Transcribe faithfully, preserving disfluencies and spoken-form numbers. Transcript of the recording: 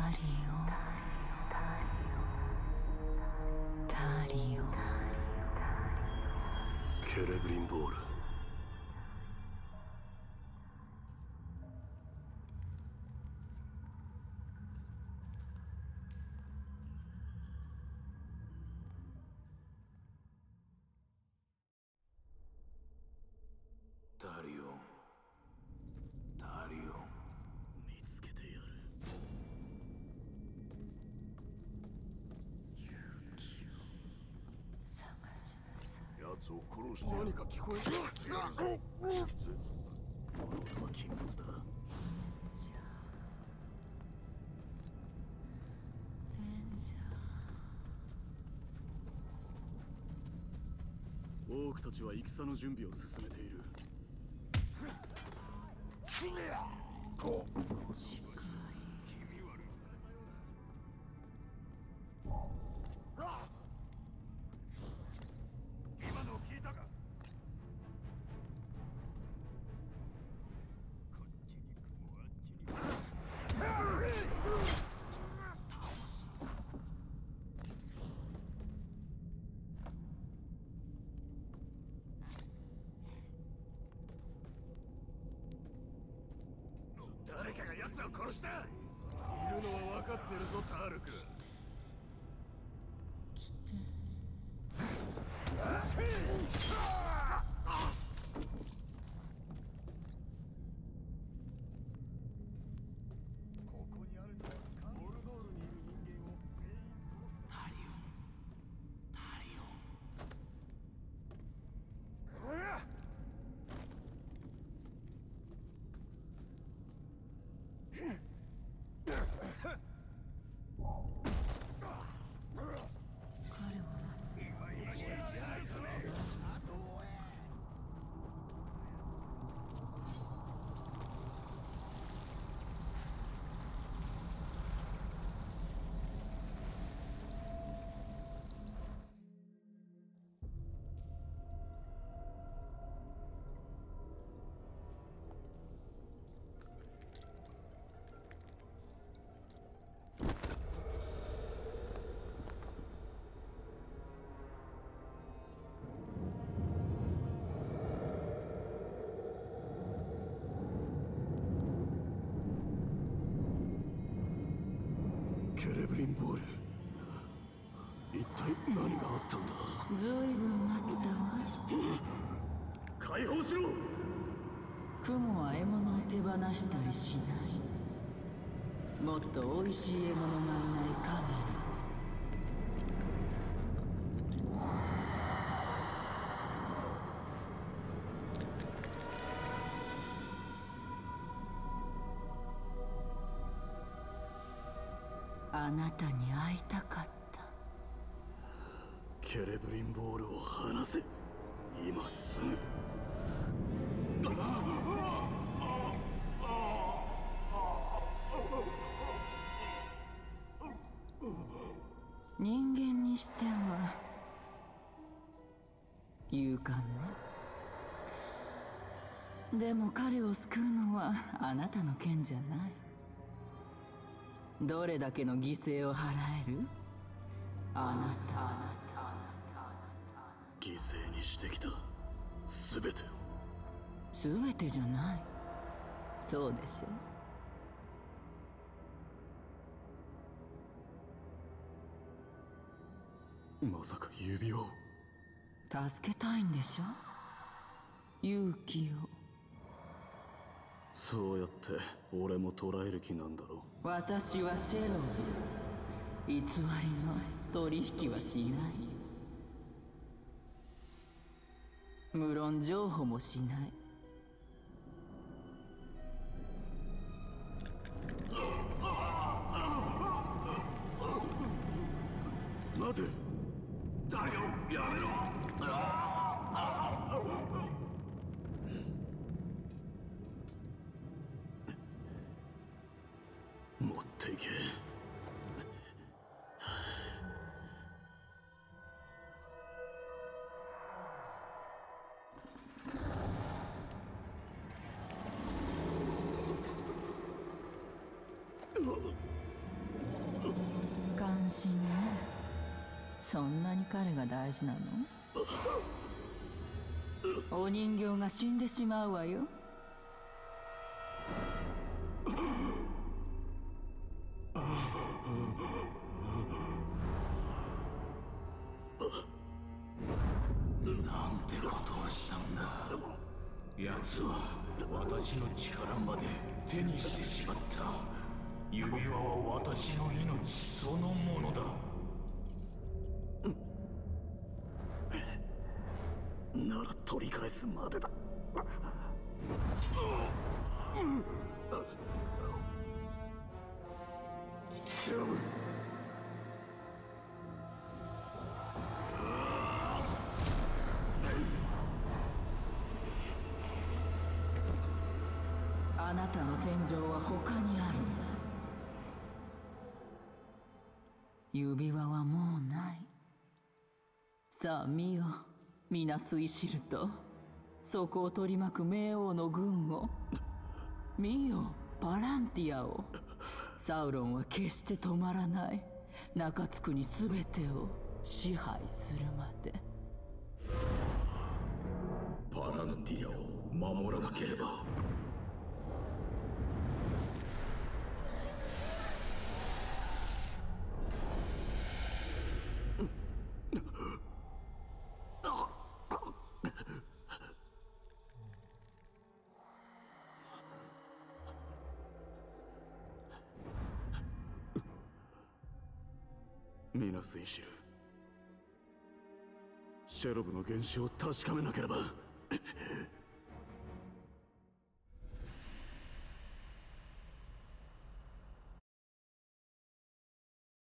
ケレブリンボール。タリオン、タリオン、見つけてやる。勇気を探しなさい。奴を殺して何か聞こえる。この音は禁物だ。オークたちは戦の準備を進めている。今のを聞いたか。こっちに雲あっちに誰かが奴を殺した。いるのは分かってるぞ、タールク。来て。ここにあるんだよ。モルドールにいる人間を。タリオン、タリオン。ケレブリンボール、一体何があったんだ。ずいぶん待ったわ。解放しろ。雲は獲物を手放したりしない。もっとおいしい獲物がいない限あなたに会いたかった。ケレブリンボールを離せ。今すぐ。人間にしては勇敢ね。でも彼を救うのはあなたの件じゃない。どれだけの犠牲を払える？あなた。犠牲にしてきた全てを。全てじゃない。そうでしょ。まさか指輪を助けたいんでしょ。勇気を。そうやって俺も捕らえる気なんだろう。私はシェロー。偽りの取引はしない。無論譲歩もしない。待て。誰をやめろ。持っていけ。 安心ね。そんなに彼が大事なの？お人形が死んでしまうわよ。 なんてことをしたんだ。奴は私の力まで手にしてしまった。指輪は私の命そのものだ。なら取り返すまでだ。ジェロム、 あなたの戦場は他にあるんだ。指輪はもうない。さあ見よ、皆スイシルト。そこを取り巻く冥王の軍を見よ、パランティアを。サウロンは決して止まらない。中津国全てを支配するまで。 パランティアを守らなければ。ミナスイシル、シェロブの原子を確かめなければ。